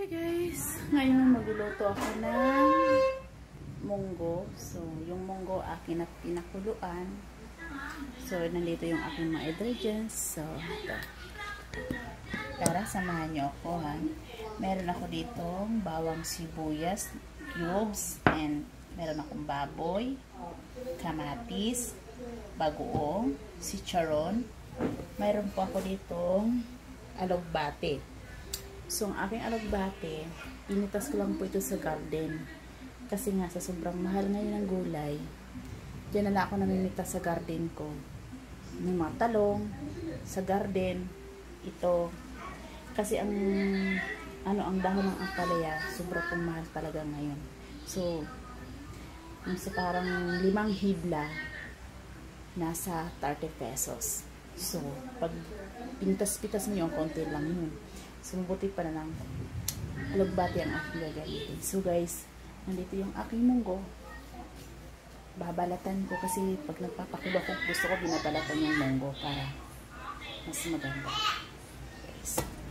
Hi guys! Ngayon magluluto ako ng munggo. So, yung munggo akin na pinakuluan. So, nandito yung aking mga ingredients. So, ito. Tara, samahan nyo ako ha. Meron ako ditong bawang sibuyas, cubes, and meron akong baboy, kamatis, bagoong, chicharon. Mayroon po ako ditong alugbate. So, ang aking alugbate, pinitas ko lang po ito sa garden. Kasi nga, sa sobrang mahal ngayon ng gulay, diyan na lang ako namimitas sa garden ko. May mga talong, sa garden, ito. Kasi ang dahon ng ampalaya, sobrang pong mahal talaga ngayon. So, sa parang 5 hibla, nasa 30 pesos. So, pag pinitas-pitas mo yung konti lang yun. So, mabuti pa na lang alugbate ang aking gagamitin. So, guys, nandito yung aking munggo. Babalatan ko kasi pag nagpapakulo ko, gusto ko binabalatan yung munggo para mas maganda. Guys.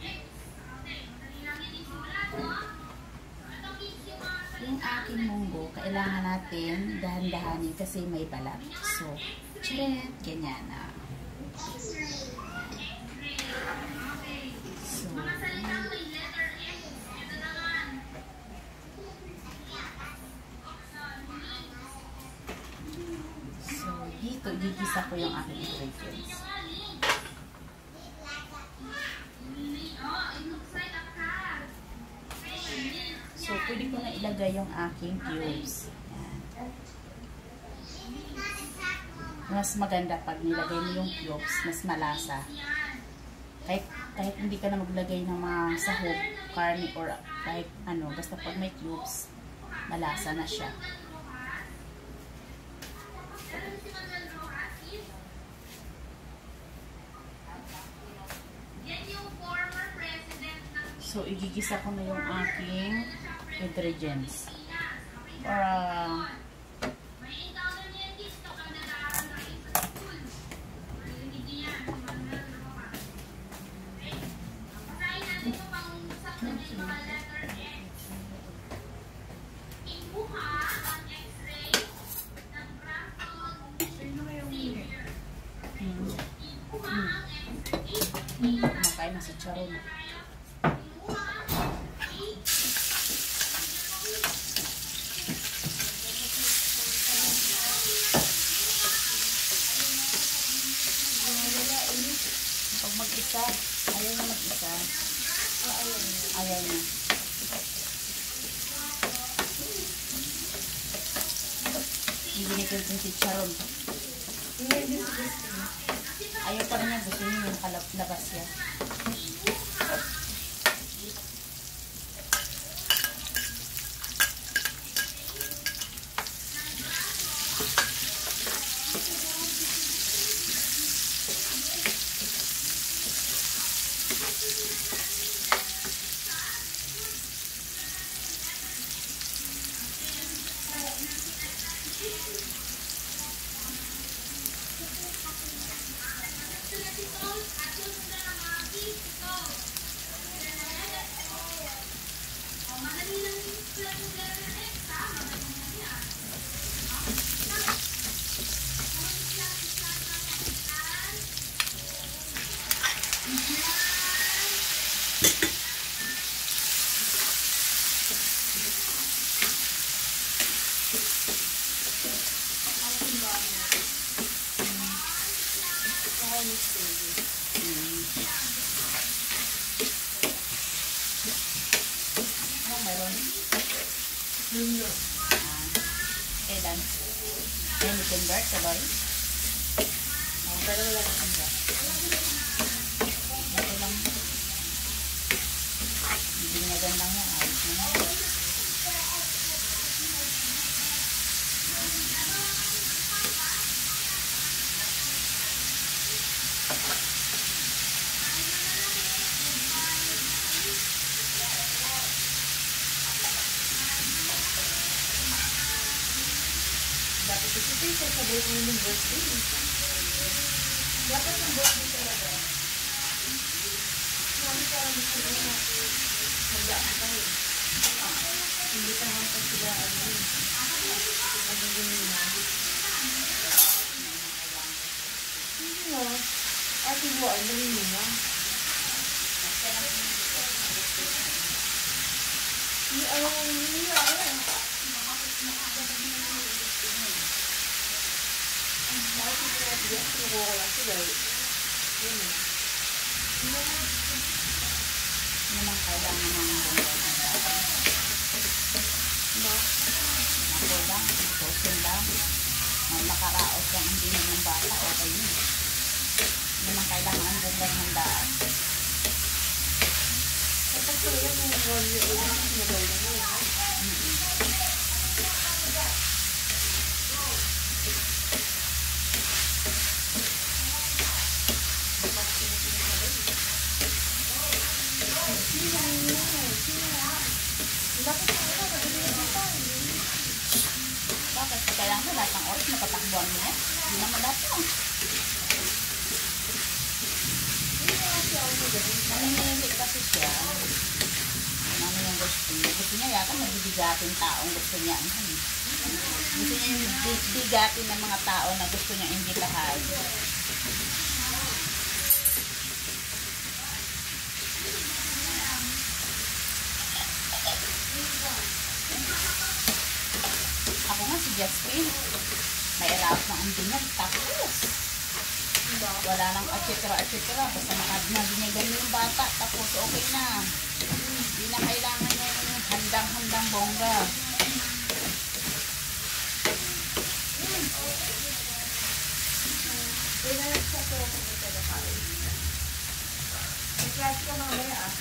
Yung aking munggo, kailangan natin dahan-dahanin kasi may balat. So, charet, ganyan na. Dito, gigisa ko yung aking ingredients. So, pwede ko na ilagay yung aking cubes. Yan. Mas maganda pag nilagay mo yung cubes, mas malasa. Kahit hindi ka na maglagay ng mga sahog, karne, or kahit ano, basta pag may cubes, malasa na siya. So, igigisa ko na yung aking ingredients. Para makain na si Charon. Pag mag-isa, ayaw na mag-isa. Ayaw na. Ibinigay ko si Charon. Ayaw pa rin niya, gusto niya yung labas niya. Dan yang convert sabay. Pero wala na convert. Ito lang. Hindi na gandang yan. Ayos na. Dapat ito sa sabay ko yung birthday. Dapat ang birthday talaga. Kami parang gusto na handa ang tayo. Ate mo, ano rin yun na? Naman kailangan ng ako lang, posin lang. Makaraos lang ang dinig ng bata, okay yun. Naman kailangan ang bumbay ng daan. Kapag ko yan yung 1 year old, nabay na mo. Bakit? Kailangan lahat ng oras matatakbuhan mo yan? Hindi naman dapat. Nanginginig kasi siya. Ano yung gusto niya? Gusto niya yata mabibigatin taong gusto niya. Gusto niya yung bigatin ng mga tao na gusto niya imbitahan. Ako nga si Jasmine. May erap ng andinan. Tapos wala nang atitra. Basta nakadinaginigan yung bata. Tapos okay na. Hindi na kailangan yung handang-handang bongga. Klase ka mamaya ah.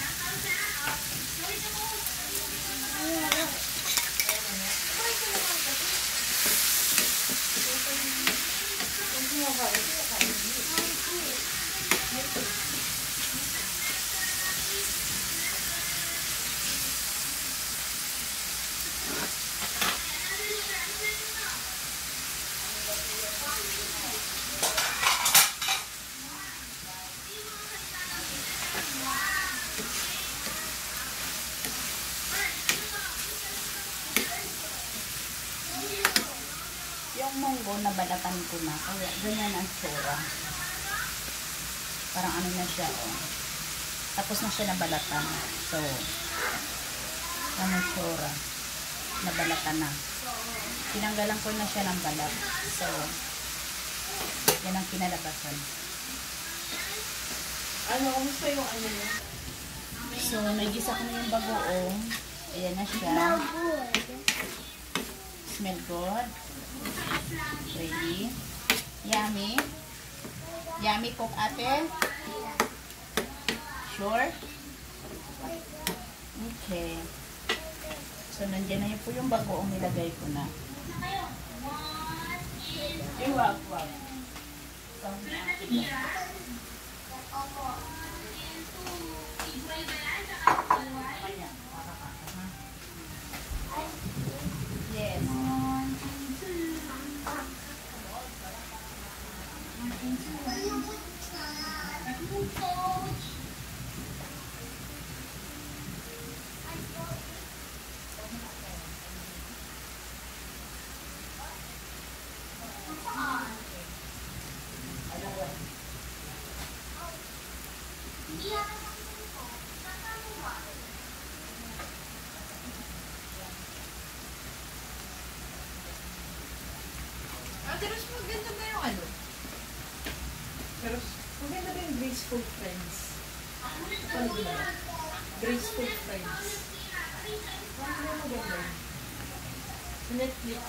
Yung munggo nabalatan ko na. Kaya ganyan ang tsura. Parang ano na siya, oh. Tapos na siya nabalatan. So, ano tsura. Nabalatan na. Tinanggalan ko na siya ng balat. So, yan ang kinalabasan. Ano, kumusta yung ano niya? So, nagisa ko na yung bagoong. Ayan na siya. Smell good. Ready. Yummy. Yummy cook ate. Sure? Okay. So, nandiyan na yun po yung bagoong nilagay ko na. Wag. So, yes. Ate Ros, maganda ba yung ano? Pero, maganda ba yung Graceful Friends? Ano ba? Graceful Friends. Ano ba maganda yun? Sa Netflix.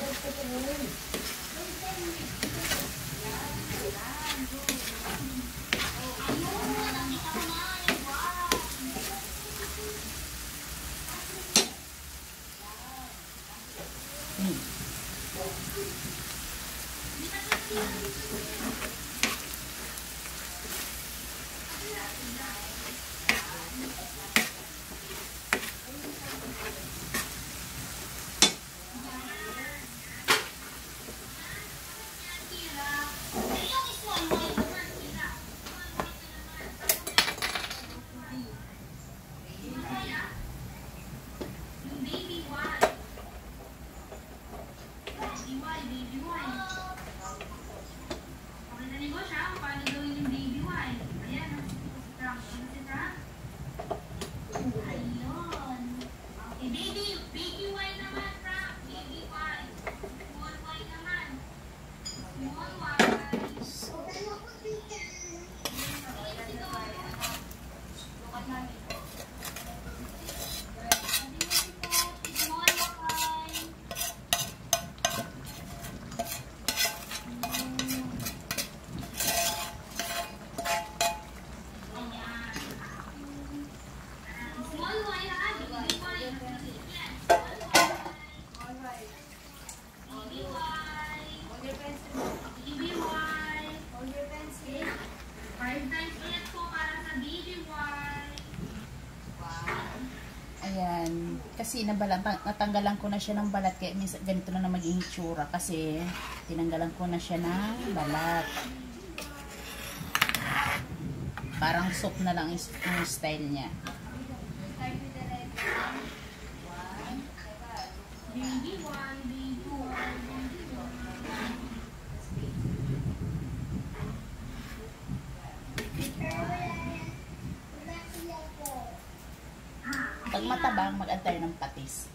Ayan. Kasi natanggalan ko na siya ng balat. Kaya ganito na maging itsura. Kasi tinanggalan ko na siya ng balat. Parang soup na lang yung style niya. Pag matabang, mag-antay ng patis.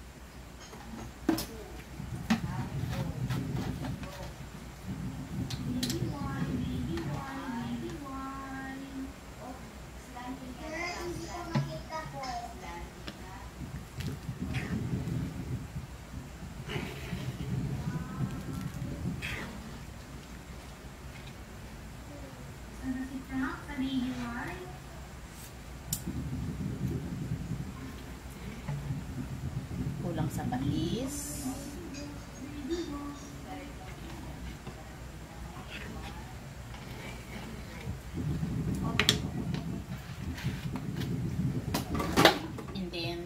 Kulang sa patis. And then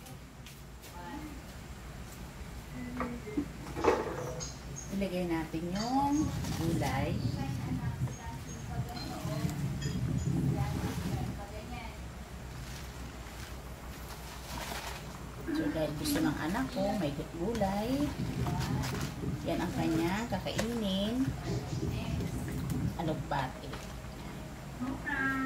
ilagay natin yung gulay. So, dahil gusto ng anak ko, may gulay. Yan ang kanya kakainin. Alugbati.